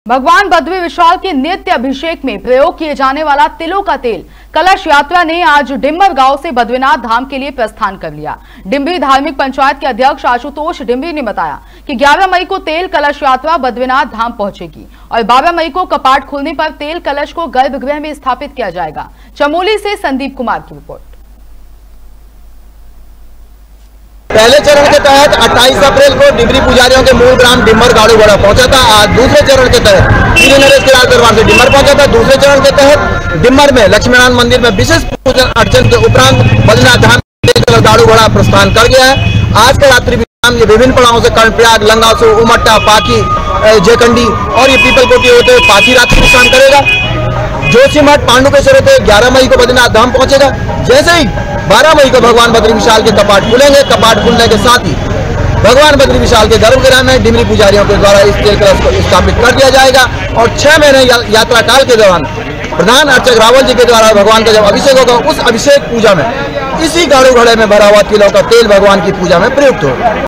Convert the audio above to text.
भगवान बद्री विशाल के नित्य अभिषेक में प्रयोग किए जाने वाला तिलों का तेल कलश यात्रा ने आज डिम्बर गांव से बद्रीनाथ धाम के लिए प्रस्थान कर लिया। डिम्बरी धार्मिक पंचायत के अध्यक्ष आशुतोष डिम्बरी ने बताया कि 11 मई को तेल कलश यात्रा बद्रीनाथ धाम पहुंचेगी और 12 मई को कपाट खुलने पर तेल कलश को गर्भगृह में स्थापित किया जाएगा। चमोली से संदीप कुमार की रिपोर्ट। पहले चरण के तहत 28 अप्रैल को डिम्बरी पुजारियों के मूल ग्राम डिम्बर गाड़ूगढ़ा पहुंचा था। आज दूसरे चरण के तहत श्री नरेश के राज दरबार से डिम्बर पहुंचा था। दूसरे चरण के तहत डिम्बर में लक्ष्मीनारायण मंदिर में विशेष पूजन अर्चन के उपरांत बद्रीनाथ धाम गाड़ूगढ़ा प्रस्थान कर गया है। आज का रात्रि विश्राम ये विभिन्न पड़ावों से कर्णप्रयाग, लंगासू, उमट्टा, पाकी, जयकंडी और ये पीपलकोटी होते हुए पाची रात्रि विश्राम करेगा। जोशीमठ पांडुकेश्वर होते 11 मई को बद्रीनाथ धाम पहुंचेगा। जैसे ही 12 मई को भगवान बद्री विशाल के कपाट खुलेंगे। कपाट खुलने के साथ ही भगवान बद्री विशाल के गर्भगृह में डिम्बरी पुजारियों के द्वारा इस तेल कलश को स्थापित कर दिया जाएगा और 6 महीने यात्रा काल के दौरान प्रधान अर्चक रावल जी के द्वारा भगवान का जब अभिषेक होगा, उस अभिषेक पूजा में इसी गाड़ू घड़े में भरा हुआ तिलों का तेल भगवान की पूजा में प्रयुक्त होगा।